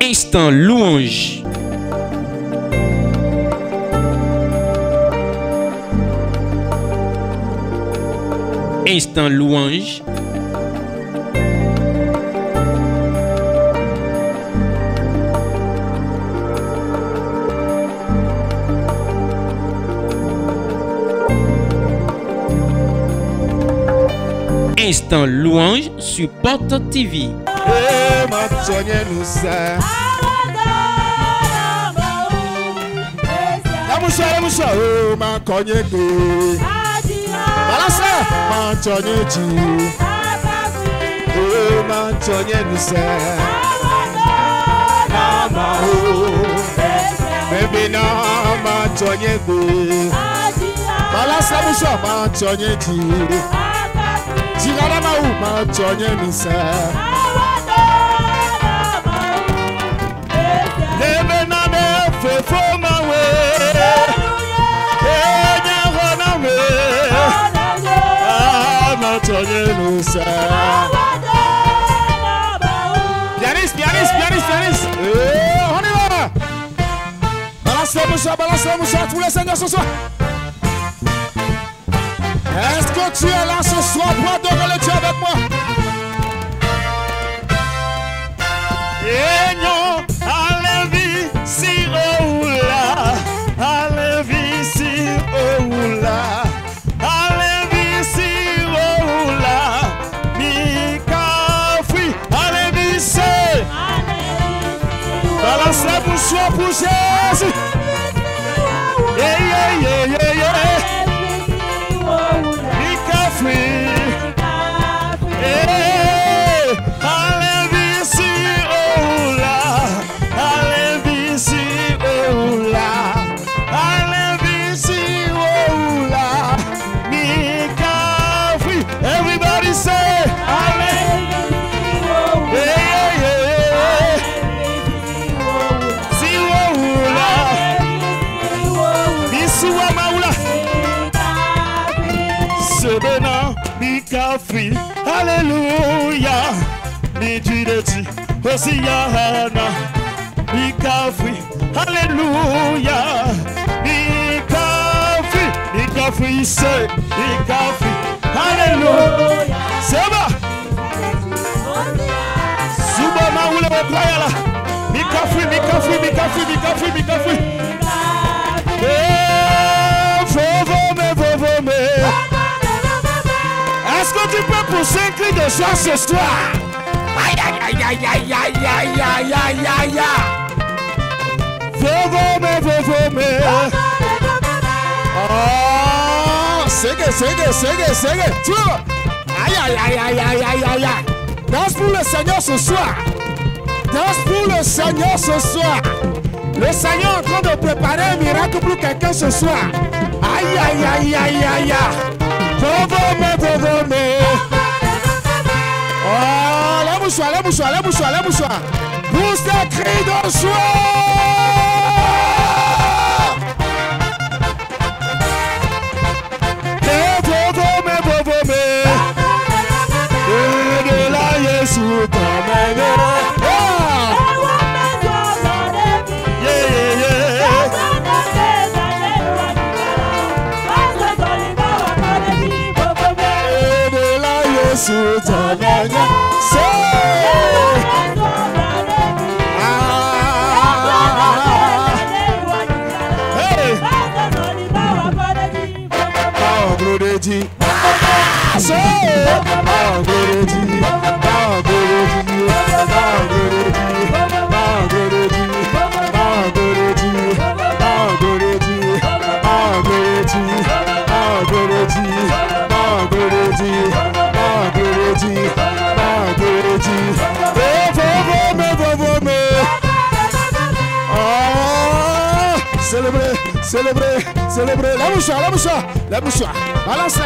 Instant louange. Instant louange. Instant louange sur Porte TV. Pianiste. On y va. Balance le mouchoir, tous les seigneurs ce soir. Est-ce que tu es là ce soir pour adorer le Dieu avec moi? Balance la bouche pour Jésus. Everybody say Alléluia, mi direti, Hosiana, mi kafri, Alléluia, mi kafri, c'est, mi kafri, Alléluia, c'est bon. Suba maula wa prayala, mi kafri. Est-ce que tu peux pousser un cri de joie ce soir? Aïe. Oh, c'est que. Tu vois? Aïe. Danse pour le Seigneur ce soir. Le Seigneur est en train de préparer un miracle pour quelqu'un ce soir. Aïe. Oh, la mouchoir. Pousse des cris de joie. De la Jésus t'emmène. Célébrer. La mouchoir. Balance-les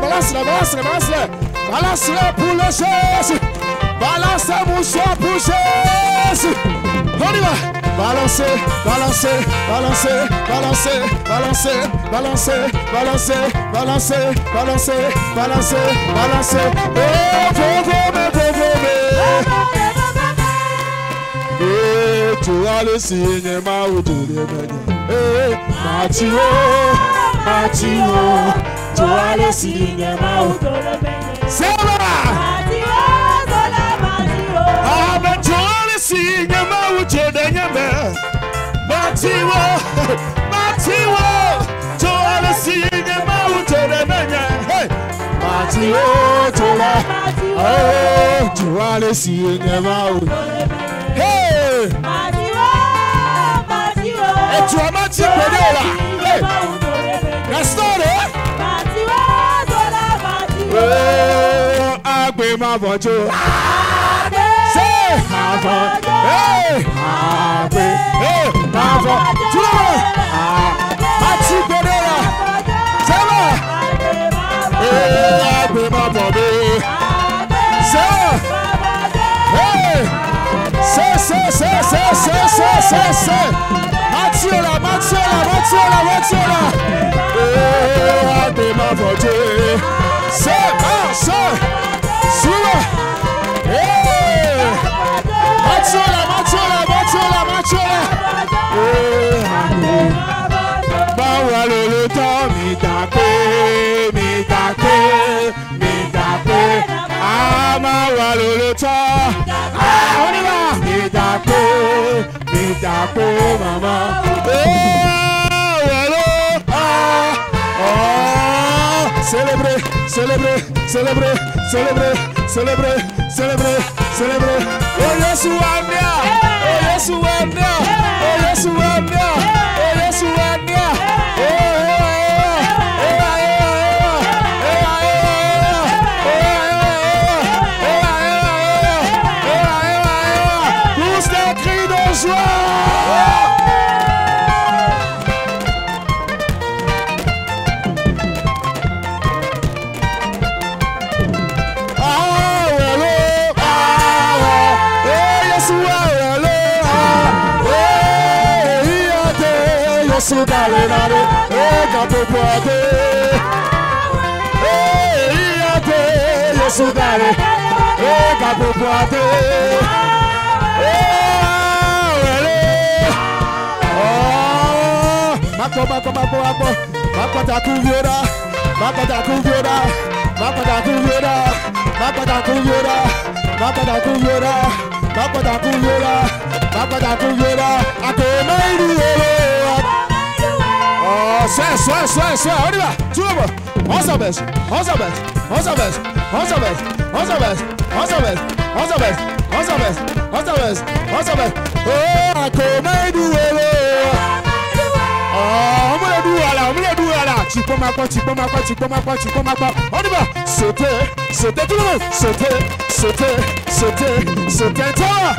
pour le Jésus. Balance la mouchoir pour Jésus. On y va. Balancer. Joa le signe ma udure menye. Matio, Matio, Joa le signe ma udure menye. Seba. Amen Joa le signe ma udure menye. Matio, Matio, Joa le signe ma udure menye. Hey, Matio, Joa. Oh, Joa le signe ma udure menye. Hey! Et tu as menti pour là. Hey! Restauré. Oh, agbe ma vojo. C'est ma vojo. Hey! Agbe. Hey! Ma vojo. Tout le monde. Mati pour là. C'est moi. Hey! Agbe ma vojo. C'est. Hey! C'est. Matiola. Agbe ma vojo. C'est. Hey! Matiola. Bawa le temps, mi tape. Ah, ma le temps. Ah, on y va. Mi tape, maman. Célébrer. Oh, Yesu amia. Pousse des cris de joie. Dale, capo puate. Yesu dale, capo puate. Makota c'est, on y va, tout le monde, on s'abaisse. Oh, à comment doué. Oh, on me le doux là. Tu peux m'apporter. On y va, sauter tout le monde, sauter, toi,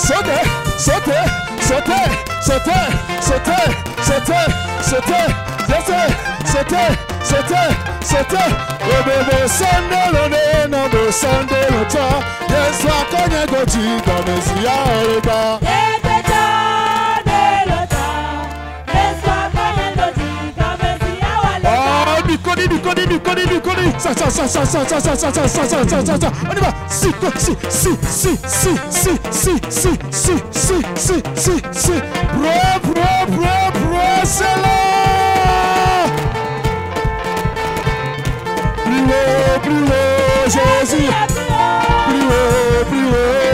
sauter. Le bébé sonne le temps. Yes, la cogne goji comme si à le bas. Biconi. Ça. On y va. Si. Bro, c'est là. Plus haut, Jésus. Plus haut. Plus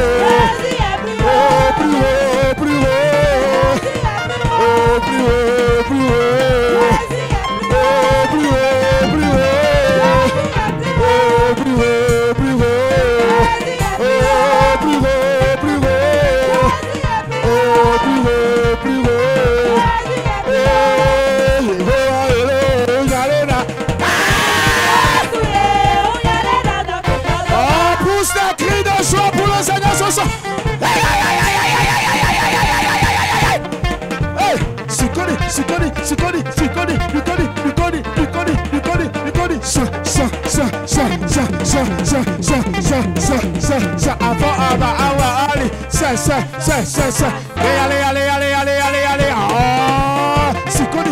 ça, avant, allez, ça, allez, oh, c'est connu,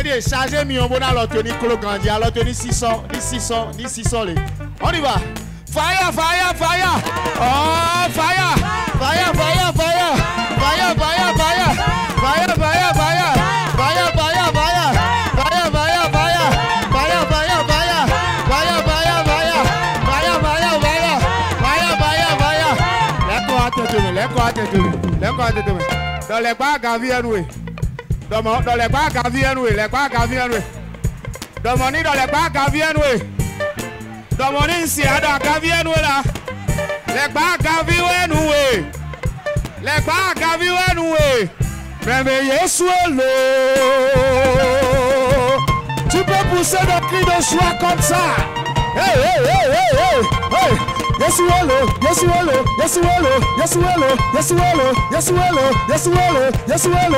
Et bien, chargez mi on bon alors tenir Colo Grandi, alors tenir 600, 600, 600 les. On y va. Fire, fire, fire. Oh, fire. Fire, fire, fire. Fire, fire, fire. Fire, fire, fire. Fire, fire, fire. Fire, fire, fire. Fire, fire, fire. Fire, fire, fire. Fire, fire, fire. Fire, fire, fire. Let's go at it. Dans les bagues à Viennoui. Dans les bagues à Viennoui. Les bagues à Viennoui. Dans mon nid dans les bagues à Viennoui. Dans mon nid ici à Viennoui là. Les bagues à Viennoui. Les bagues à Viennoui. Mais Yesuelo. Tu peux pousser le cri de joie comme ça. Hey, hey, hey, hey, hey, hey. Yesuelo, Yesuelo, Yesuelo, Yesuelo, Yesuelo, Yesuelo, Yesuelo, Yesuelo.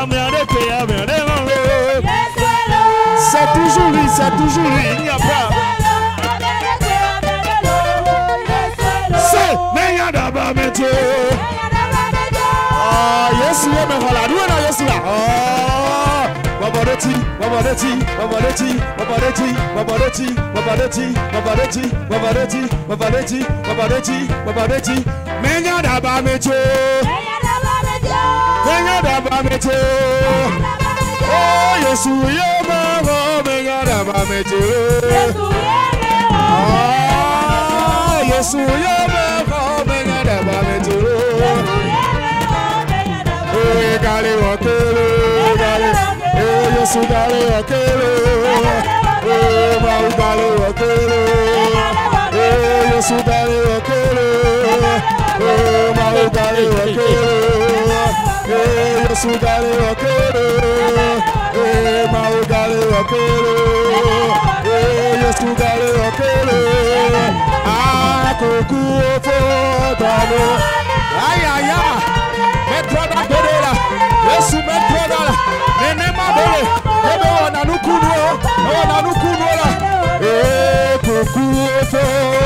C'est toujours lui, il n'y a pas. C'est Menyadaba Métier. Ah, Yesuelo, mais voilà, nous on a Yesuelo. Ah. Babareti, Babareti, Babareti, Babareti, Babareti, Babareti, Babareti, Babareti, Babareti, Babareti, Babareti, Menyadaba Métier. Menyadaba Métier. Oh, Yesu Yema, Menyadaba Métier. Ah, Yesu Yema, Menyadaba Métier. Oh, Gali Wakele, Gali. Yesu dale wakele, mau dale wakele, Yesu dale wakele, mau dale wakele, Yesu dale wakele, mau dale wakele, Yesu dale wakele, akuku ofotano, ay ay ay, metro da pedera, Yesu metro da la. Nenema bele, ebe wana nukuno la. Kuku fo.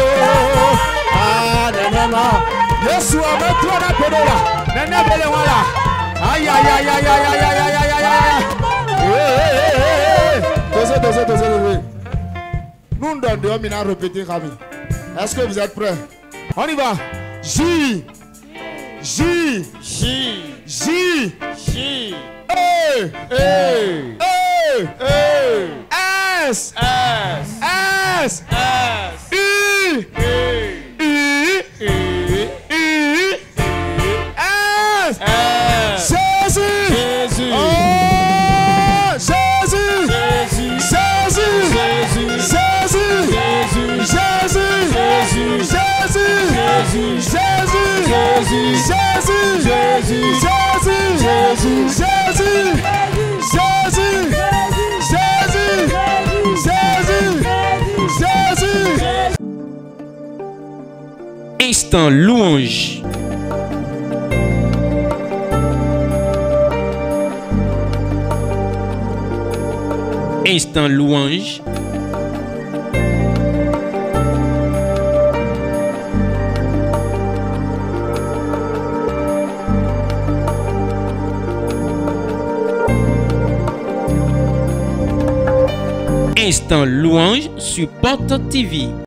Ah, nenema. Yesu ametwa na pedola. Nene bele wala. Ay ay ay ay ay ay ay ay ay ay. Dosez. Nous devons maintenant répéter Rami. Est-ce que vous êtes prêts? On y va. J. A, S, U, S, Jésus, oh, Jésus, Instant louange. Instant louange. Instant louange sur Porte TV.